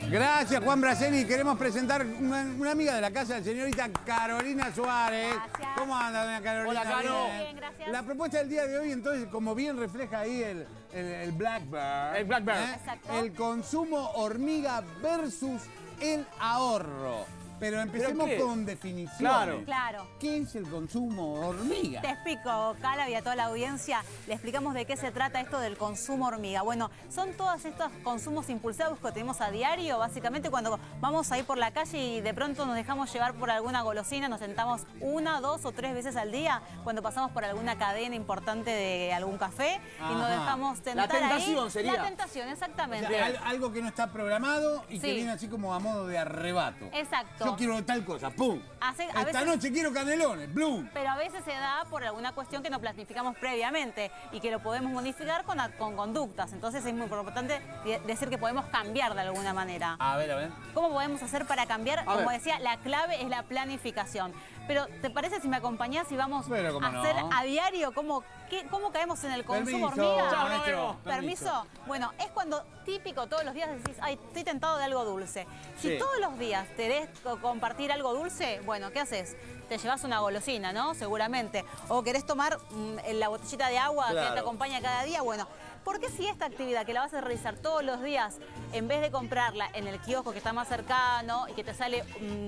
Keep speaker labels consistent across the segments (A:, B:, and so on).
A: Gracias, Juan Braceni. Queremos presentar una amiga de la casa, la señorita Carolina Suárez.
B: Gracias.
A: ¿Cómo anda, doña Carolina?
C: Hola, Caro.
B: Bien, gracias.
A: La propuesta del día de hoy, entonces, como bien refleja ahí el Blackbird.
C: El Blackbird.
B: Exacto.
A: El consumo hormiga versus el ahorro. Pero empecemos
C: qué?
A: con definiciones.
C: Claro.
B: Claro.
A: ¿Qué es el consumo hormiga?
B: Te explico, Cala, y a toda la audiencia, le explicamos de qué se trata esto del consumo hormiga. Bueno, son todos estos consumos impulsados que tenemos a diario, básicamente cuando vamos a ir por la calle y de pronto nos dejamos llevar por alguna golosina, nos sentamos 1, 2 o 3 veces al día, cuando pasamos por alguna cadena importante de algún café y nos
A: Ajá.
B: dejamos tentar
C: La tentación
B: ahí.
C: sería.
B: La tentación,
A: O
B: exactamente.
A: sea, algo que no está programado y que
B: Sí.
A: viene así como a modo de arrebato.
B: Exacto.
A: Yo quiero tal cosa, ¡pum!
B: A
A: Esta
B: veces-
A: noche quiero canelones, ¡blum!
B: Pero a veces se da por alguna cuestión que no planificamos previamente y que lo podemos modificar con conductas. Entonces es muy importante decir que podemos cambiar de alguna manera.
A: A ver.
B: ¿Cómo podemos hacer para cambiar? Como
C: ver.
B: decía, la clave es la planificación. Pero, ¿te parece si me acompañás y vamos
A: Pero, ¿cómo
B: a
A: no?
B: hacer a diario cómo caemos en el consumo
A: Permiso,
B: hormiga?
C: Chao,
A: maestro,
C: nos vemos.
B: ¿Permiso? Bueno, es cuando típico todos los días decís, ay, estoy tentado de algo dulce. Si
A: Sí.
B: todos los días te des compartir algo dulce, bueno, ¿qué haces? Te llevas una golosina, ¿no? Seguramente. O querés tomar la botellita de agua que
A: Claro.
B: te acompaña cada día, bueno. ¿Por qué si esta actividad que la vas a realizar todos los días, en vez de comprarla en el kiosco que está más cercano y que te sale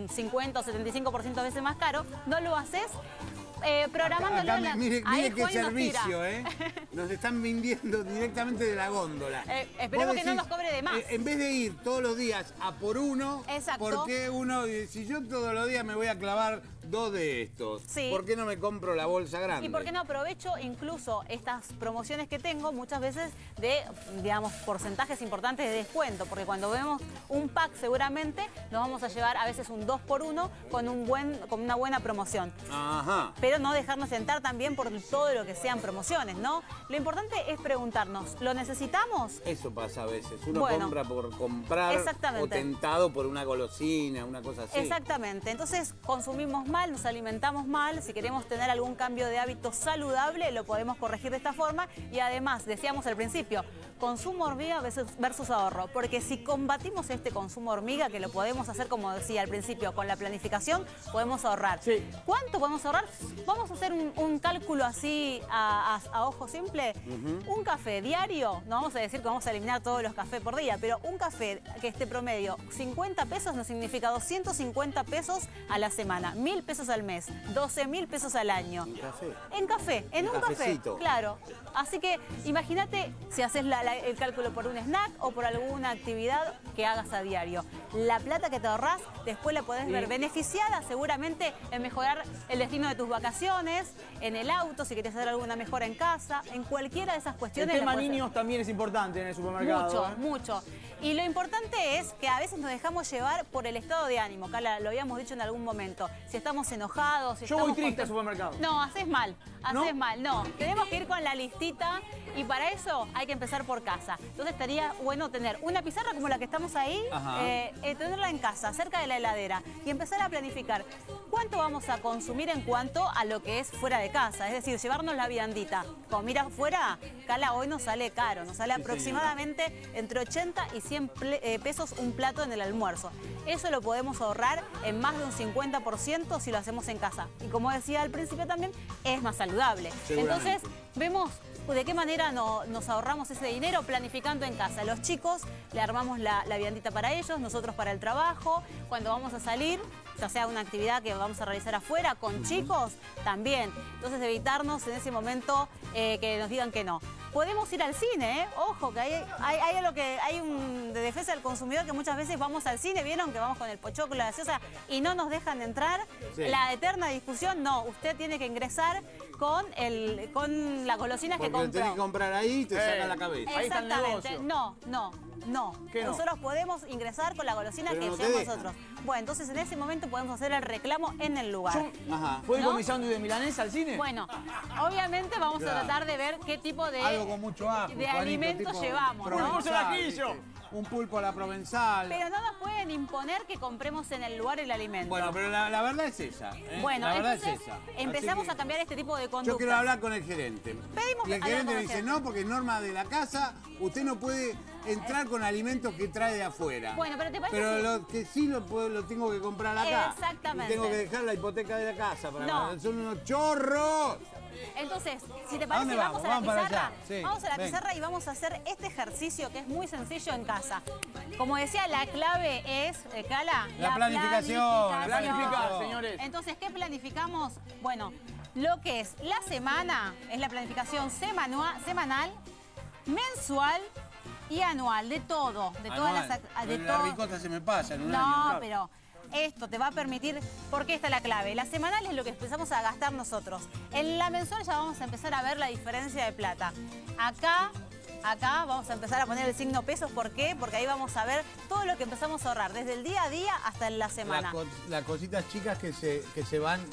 B: 50 o 75% de veces más caro, no lo haces programándolo
A: Acá,
B: en la...
A: mire
B: Ahí
A: qué
B: Juan nos tira.
A: servicio, ¿eh? Nos están vendiendo directamente de la góndola.
B: Esperemos
A: Vos
B: que no nos cobre de más.
A: En vez de ir todos los días a por uno,
B: Exacto.
A: ¿por qué uno, si yo todos los días me voy a clavar 2 de estos?
B: Sí.
A: ¿Por qué no me compro la bolsa grande?
B: ¿Y por qué no aprovecho incluso estas promociones que tengo muchas veces de, digamos, porcentajes importantes de descuento? Porque cuando vemos un pack seguramente nos vamos a llevar a veces un 2x1 con una buena promoción.
A: Ajá.
B: Pero no dejarnos tentar también por todo lo que sean promociones, ¿no? Lo importante es preguntarnos, ¿lo necesitamos?
A: Eso pasa a veces. Uno
B: Bueno.
A: compra por comprar
B: Exactamente.
A: o tentado por una golosina, una cosa así.
B: Exactamente. Entonces consumimos mal, nos alimentamos mal. Si queremos tener algún cambio de hábito saludable, lo podemos corregir de esta forma. Y además, decíamos al principio, consumo hormiga versus ahorro. Porque si combatimos este consumo hormiga, que lo podemos hacer, como decía al principio, con la planificación, podemos ahorrar.
C: Sí.
B: ¿Cuánto podemos ahorrar? Vamos a hacer un cálculo así a ojo simple. Un café diario, no vamos a decir que vamos a eliminar todos los cafés por día, pero un café que esté promedio 50 pesos nos significa 250 pesos a la semana, 1.000 pesos al mes, 12.000 pesos al año.
A: ¿En café?
B: En café, en un
A: cafecito.
B: café, claro. Así que imagínate si haces el cálculo por un snack o por alguna actividad que hagas a diario. La plata que te ahorrás, después la podés ver beneficiada seguramente en mejorar el destino de tus vacaciones, en el auto, si querés hacer alguna mejora en casa, en cualquiera de esas
C: El
B: cuestiones.
C: tema
B: la podés hacer.
C: niños también es importante en el supermercado.
B: Mucho,
C: ¿eh?
B: mucho. Y lo importante es que a veces nos dejamos llevar por el estado de ánimo. Carla, lo habíamos dicho en algún momento. Si estamos enojados, si
C: Yo
B: estamos
C: voy triste al
B: contentos.
C: supermercado.
B: No, haces mal,
C: ¿No?
B: haces mal. No, tenemos que ir con la listita y para eso hay que empezar por casa. Entonces estaría bueno tener una pizarra como la que estamos ahí,
A: Ajá.
B: tenerla en casa, cerca de la heladera y empezar a planificar cuánto vamos a consumir en cuanto a lo que es fuera de casa. Es decir, llevarnos la viandita. Comer afuera, Cala, hoy nos sale caro. Nos sale aproximadamente entre 80 y 100 pesos un plato en el almuerzo. Eso lo podemos ahorrar en más de un 50% si lo hacemos en casa. Y como decía al principio también, es más saludable.
A: Seguramente.
B: Entonces, vemos de qué manera nos ahorramos ese dinero planificando en casa. Los chicos le armamos la viandita para ellos, nosotros para el trabajo. Cuando vamos a salir, ya sea una actividad que vamos a realizar afuera con chicos, también. Entonces evitarnos en ese momento que nos digan que no. Podemos ir al cine, ¿eh? Ojo, que hay un de defensa del consumidor que muchas veces vamos al cine, vieron que vamos con el pochoclo, la gaseosa y no nos dejan entrar.
A: Sí.
B: La eterna discusión, no, usted tiene que ingresar con las golosinas que
A: Porque lo
B: compró.
A: tenés que comprar ahí y te saca la cabeza.
C: Ahí está el
B: Exactamente.
C: negocio.
B: No.
C: ¿Qué no?
B: Nosotros podemos ingresar con la golosina
A: Pero
B: que
A: no te
B: llevamos
A: dejan.
B: nosotros. Bueno, entonces en ese momento podemos hacer el reclamo en el lugar.
A: Ajá.
C: ¿Puedo ir con
B: ¿No?
C: mi sándwich de milanesa al cine?
B: Bueno, obviamente vamos
A: Claro.
B: a tratar de ver qué tipo de,
A: Algo con mucho ajo,
B: de
A: Juanito,
B: alimentos
A: tipo
B: llevamos, ¿no?
C: ¡Vamos al
A: provenzal,
C: ajillo!
A: ¿viste? un pulpo a la provenzal.
B: Pero no nos pueden imponer que compremos en el lugar el alimento.
A: Bueno, pero la verdad es esa.
B: Bueno,
A: la verdad
B: entonces
A: es esa.
B: empezamos a cambiar este tipo de conductas.
A: Yo quiero hablar con el gerente.
B: Pedimos
A: Y el
B: hablar
A: gerente
B: con
A: me
B: el
A: dice,
B: gerente.
A: no, porque es norma de la casa, usted no puede entrar con alimentos que trae de afuera.
B: Bueno, pero ¿te parece
A: Pero
B: que-
A: lo que sí lo tengo que comprar acá.
B: Exactamente.
A: Y tengo que dejar la hipoteca de la casa para
B: No.
A: son unos chorros.
B: Entonces, si te
A: ¿A
B: parece,
A: dónde
B: vamos
A: vamos?
B: a la
A: Vamos para
B: pizarra.
A: allá. Sí,
B: Vamos a la
A: ven.
B: pizarra y vamos a hacer este ejercicio que es muy sencillo en casa. Como decía, la clave es, Cala,
A: La planificación.
C: Planificar, señores.
B: Entonces, ¿qué planificamos? Bueno, lo que es la semana, es la planificación semanal, mensual y anual, de todo, de todas las... De
A: la
B: todo.
A: ricota se me pasa en un
B: No,
A: año.
B: pero esto te va a permitir, porque esta es la clave. La semanal es lo que empezamos a gastar nosotros. En la mensual ya vamos a empezar a ver la diferencia de plata. Acá vamos a empezar a poner el signo pesos. ¿Por qué? Porque ahí vamos a ver todo lo que empezamos a ahorrar, desde el día a día hasta en la semana.
A: Las cositas chicas que se van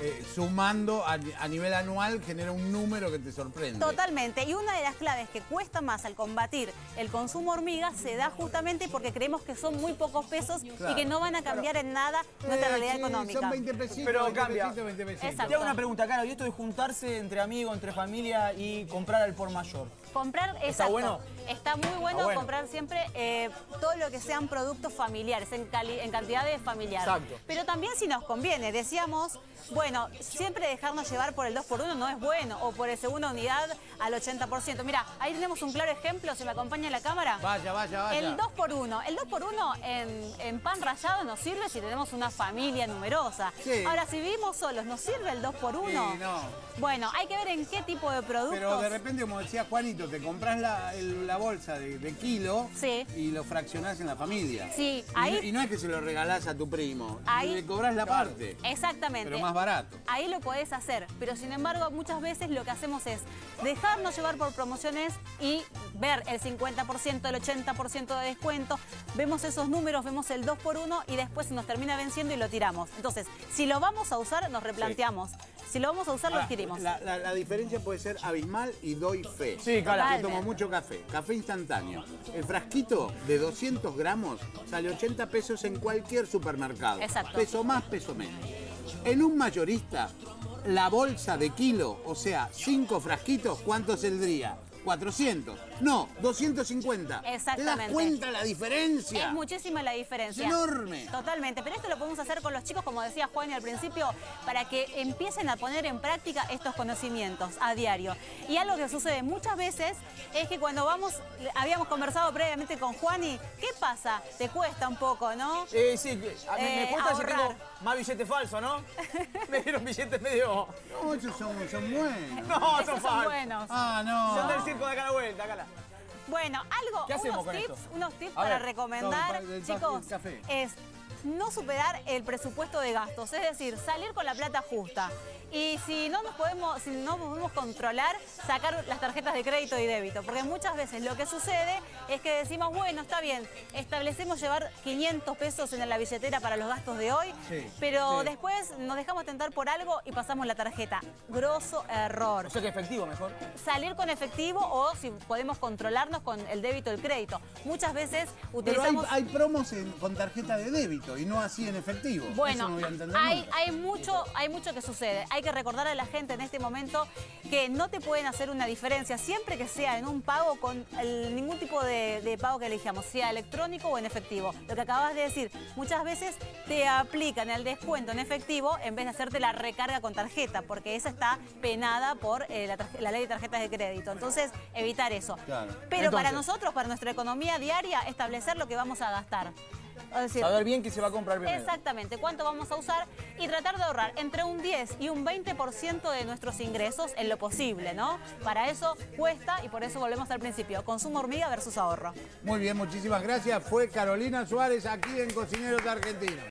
A: sumando a nivel anual genera un número que te sorprende.
B: Totalmente. Y una de las claves que cuesta más al combatir el consumo hormiga se da justamente porque creemos que son muy pocos pesos y que no van a cambiar en nada nuestra realidad
A: sí,
B: económica.
A: Son 20 pesitos,
C: Pero
A: 20
C: cambia.
A: pesitos, 20 pesitos.
B: Exacto.
C: Te hago una pregunta, Caro. ¿Y esto de juntarse entre amigos, entre familia y comprar al por mayor?
B: Comprar,
C: ¿Está
B: exacto.
C: bueno?
B: Está muy bueno,
C: bueno.
B: comprar siempre todo lo que sean productos familiares, en cantidades familiares.
C: Exacto.
B: Pero también si nos conviene, decíamos, bueno, siempre dejarnos llevar por el 2x1 no es bueno, o por el segunda unidad al 80%. Mira, ahí tenemos un claro ejemplo, si me acompaña la cámara.
A: Vaya.
B: El 2x1. El 2x1 en pan rallado nos sirve si tenemos una familia numerosa.
A: Sí.
B: Ahora, si vivimos solos, ¿nos sirve el 2x1?
A: Sí, no.
B: Bueno, hay que ver en qué tipo de productos.
A: Pero de repente, como decía Juanito, te compras la bolsa de kilo
B: Sí.
A: y lo fraccionás en la familia.
B: Sí,
A: Y
B: ahí-
A: no- Y no es que se lo regalás a tu primo,
B: Ahí-
A: le cobrás la parte,
B: Exactamente.
A: pero más barato.
B: Ahí lo podés hacer, pero sin embargo muchas veces lo que hacemos es dejarnos llevar por promociones y ver el 50%, el 80% de descuento, vemos esos números, vemos el 2x1 y después se nos termina venciendo y lo tiramos. Entonces, si lo vamos a usar, nos replanteamos. Si lo vamos a usar, lo
A: Ahora,
B: adquirimos.
A: la diferencia puede ser abismal y doy fe.
C: Sí, claro.
A: Yo
B: Totalmente.
A: tomo mucho café instantáneo. El frasquito de 200 gramos sale 80 pesos en cualquier supermercado.
B: Exacto.
A: Peso más, peso menos. En un mayorista, la bolsa de kilo, o sea, 5 frasquitos, ¿cuánto saldría? 400. No, 250. ¿Te
B: Exactamente.
A: das cuenta la diferencia?
B: Es muchísima la diferencia.
A: Es enorme.
B: Totalmente. Pero esto lo podemos hacer con los chicos, como decía Juan al principio, para que empiecen a poner en práctica estos conocimientos a diario. Y algo que sucede muchas veces es que cuando habíamos conversado previamente con Juani, ¿qué pasa? Te cuesta un poco, ¿no?
C: Sí, a mí me cuesta si
B: ahorrar.
C: tengo más billete falso, ¿no? Me dieron billetes medio...
A: No, esos son buenos.
C: No,
B: Esos
C: son
B: son
C: falsos.
B: buenos.
A: Ah, no.
C: Son del circo de acá a la vuelta, Cala.
B: Bueno,
C: ¿Qué hacemos con esto?
B: unos tips
C: A
B: para
C: ver,
B: recomendar,
A: el
B: chicos,
A: café.
B: es no superar el presupuesto de gastos, es decir, salir con la plata justa. Y si no podemos controlar, sacar las tarjetas de crédito y débito, porque muchas veces lo que sucede es que decimos, bueno, está bien, establecemos llevar 500 pesos en la billetera para los gastos de hoy,
A: Sí,
B: pero
A: sí.
B: después nos dejamos tentar por algo y pasamos la tarjeta. Grosso error.
C: O sea que efectivo mejor.
B: Salir con efectivo o si podemos controlarnos con el débito o el crédito. Muchas veces
A: Pero
B: utilizamos...
A: hay promos con tarjeta de débito y no así en efectivo.
B: Bueno,
A: Eso no voy a entender nunca.
B: hay mucho que sucede. Hay que recordar a la gente en este momento que no te pueden hacer una diferencia siempre que sea en un pago con ningún tipo de pago que elijamos, sea electrónico o en efectivo. Lo que acabas de decir, muchas veces te aplican el descuento en efectivo en vez de hacerte la recarga con tarjeta, porque esa está penada por la ley de tarjetas de crédito. Entonces, evitar eso.
A: Claro.
B: Pero para
A: Entonces-
B: nosotros, para nuestra economía diaria, establecer lo que vamos a gastar. Es decir,
C: Saber bien qué se va a comprar primero.
B: exactamente, cuánto vamos a usar y tratar de ahorrar entre un 10 y un 20% de nuestros ingresos en lo posible, ¿no? Para eso cuesta y por eso volvemos al principio. Consumo hormiga versus ahorro.
A: Muy bien, muchísimas gracias. Fue Carolina Suárez aquí en Cocineros Argentinos.